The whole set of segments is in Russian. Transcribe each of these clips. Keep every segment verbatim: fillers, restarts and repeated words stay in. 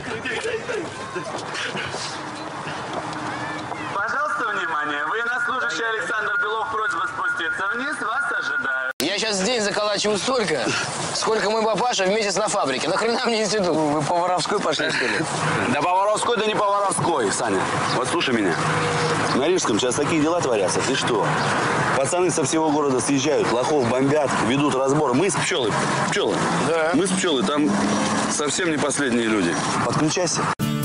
Пожалуйста, внимание. Военнослужащий Александр Белов, просьба спуститься вниз, вас ожидают. Я сейчас в день заколачиваю столько, сколько мой папаша в месяц на фабрике. Нахрена мне институт? Вы по воровской пошли, что ли? Да по воровской, да не по воровской, Саня. Вот слушай меня. На Рижском сейчас такие дела творятся. Ты что? Пацаны со всего города съезжают, лохов бомбят, ведут разбор. Мы с пчелы. Пчелы. Да. Мы с пчелы. Там совсем не последние люди. Подключайся.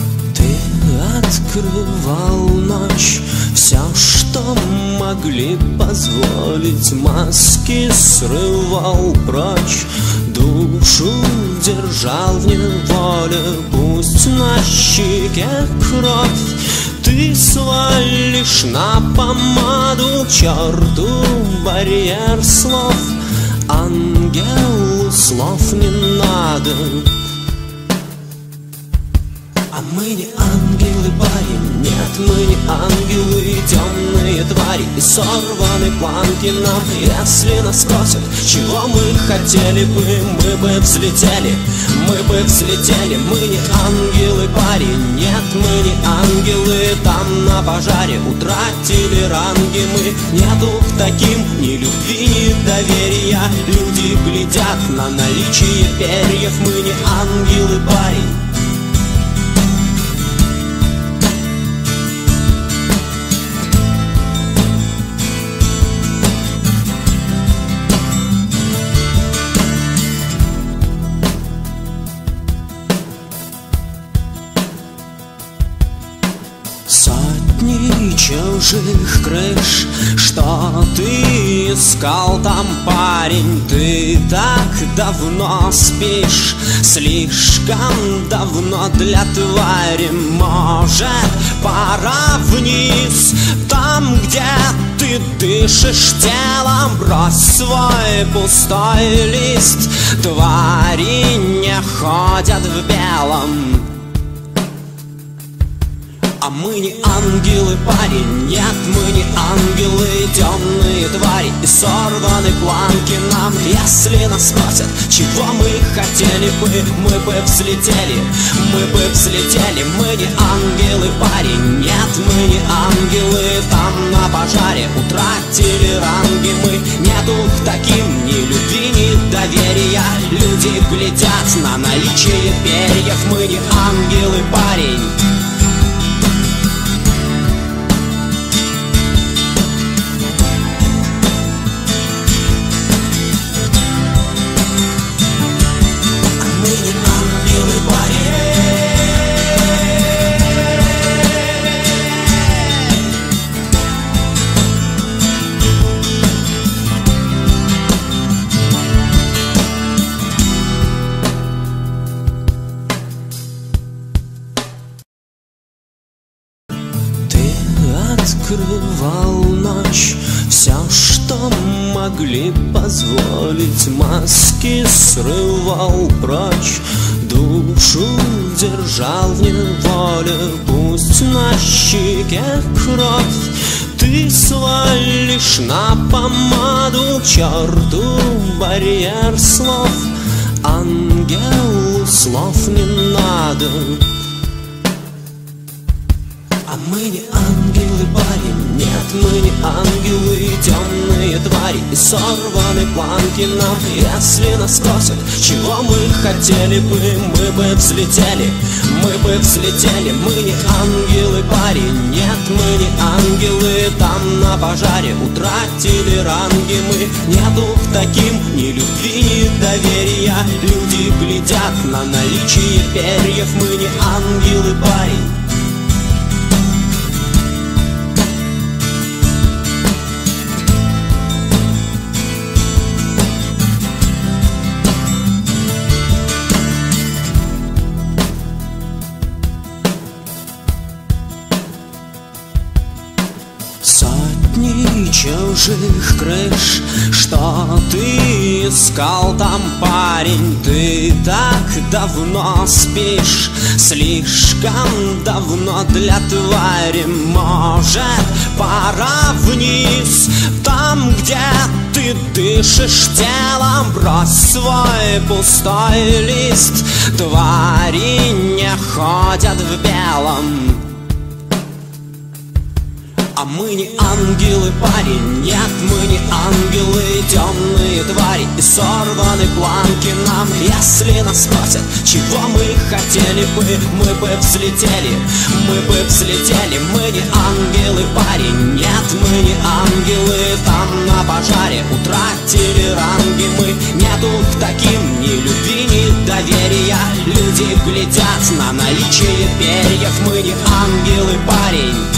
Открывал ночь, все, что могли позволить, маски срывал прочь, душу держал в неволе, пусть на щеке кровь. Ты свалишь на помаду, к черту барьер слов, ангелу слов не надо. А мы не ангелы, парень, нет, мы не ангелы, темные твари и сорваны планки нам. Если нас спросят, чего мы хотели бы, мы бы взлетели, мы бы взлетели. Мы не ангелы, парень, нет, мы не ангелы, там на пожаре утратили ранги мы. Нету к таким ни любви, ни доверия, люди глядят на наличие перьев. Мы не ангелы, парень. Сотни чужих крыш, что ты искал там, парень? Ты так давно спишь, слишком давно для твари. Может, пора вниз, там, где ты дышишь телом, брось свой пустой лист. Твари не ходят в белом. А мы не ангелы, парень, нет, мы не ангелы, темные твари и сорваны планки нам. Если нас спросят, чего мы хотели бы, мы бы взлетели, мы бы взлетели. Мы не ангелы, парень, нет, мы не ангелы, там на пожаре утратили ранги мы. Нету к таким ни любви, ни доверия, люди глядят на наличие перьев. Мы не ангелы, парень. Открывал ночь, все, что могли позволить, маски срывал прочь, душу держал в неволе, пусть на щеке кровь. Ты свалишь на помаду, к черту барьер слов, ангелу слов не надо. А мы не ангелы, парень, нет, мы не ангелы, темные твари и сорваны планки нам. Если нас спросят, чего мы хотели бы, мы бы взлетели, мы бы взлетели. Мы не ангелы, парень, нет, мы не ангелы, там на пожаре утратили ранги мы. Нету к таким ни любви, ни доверия, люди глядят на наличие перьев. Мы не ангелы, парень. Сотни чужих крыш, что ты искал там, парень? Ты так давно спишь, слишком давно для твари. Может, пора вниз, там, где ты дышишь телом, брось свой пустой лист. Твари не ходят ходят в белом. А мы не ангелы, парень, нет, мы не ангелы, темные твари и сорваны планки нам. Если нас спросят, чего мы хотели бы, мы бы взлетели, мы бы взлетели. Мы не ангелы, парень, нет, мы не ангелы, там на пожаре утратили ранги мы. Нету к таким ни любви, ни доверия, люди глядят на наличие перьев. Мы не ангелы, парень.